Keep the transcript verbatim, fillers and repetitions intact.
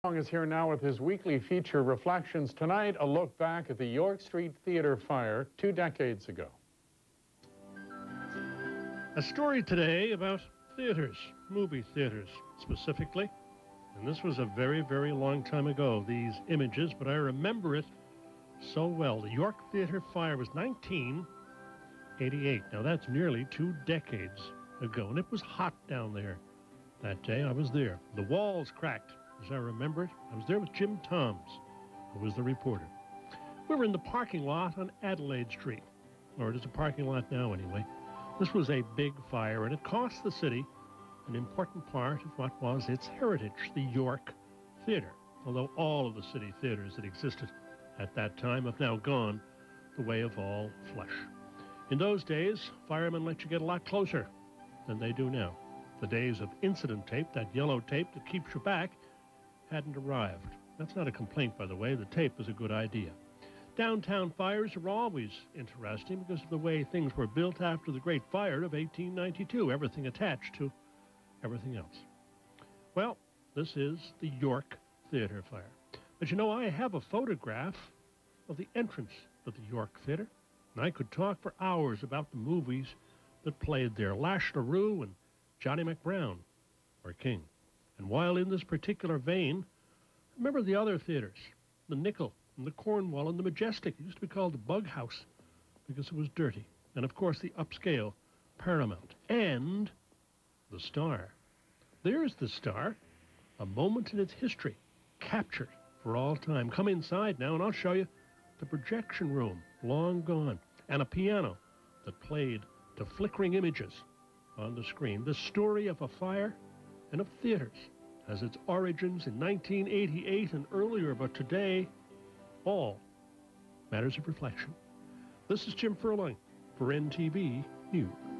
Furlong is here now with his weekly feature, Reflections. Tonight, a look back at the York Street Theatre fire two decades ago. A story today about theaters, movie theaters specifically. And this was a very, very long time ago, these images, but I remember it so well. The York Theatre fire was nineteen eighty-eight. Now, that's nearly two decades ago, and it was hot down there that day. I was there. The walls cracked. As I remember it, I was there with Jim Toms, who was the reporter. We were in the parking lot on Adelaide Street, or it is a parking lot now anyway. This was a big fire, and it cost the city an important part of what was its heritage, the York Theatre, although all of the city theaters that existed at that time have now gone the way of all flesh. In those days, firemen let you get a lot closer than they do now. The days of incident tape, that yellow tape that keeps you back, hadn't arrived. That's not a complaint, by the way. The tape is a good idea. Downtown fires are always interesting because of the way things were built after the Great Fire of eighteen ninety-two, everything attached to everything else. Well, this is the York Theatre fire. But you know, I have a photograph of the entrance of the York Theatre, and I could talk for hours about the movies that played there. Lash LaRue and Johnny McBrown were king. And while in this particular vein, remember the other theaters, the Nickel and the Cornwall and the Majestic. It used to be called the Bug House because it was dirty. And of course the upscale Paramount and the Star. There's the Star, a moment in its history, captured for all time. Come inside now and I'll show you the projection room, long gone, and a piano that played to flickering images on the screen. The story of a fire and of theaters has its origins in nineteen eighty-eight and earlier, but today, all matters of reflection. This is Jim Furlong for N T V News.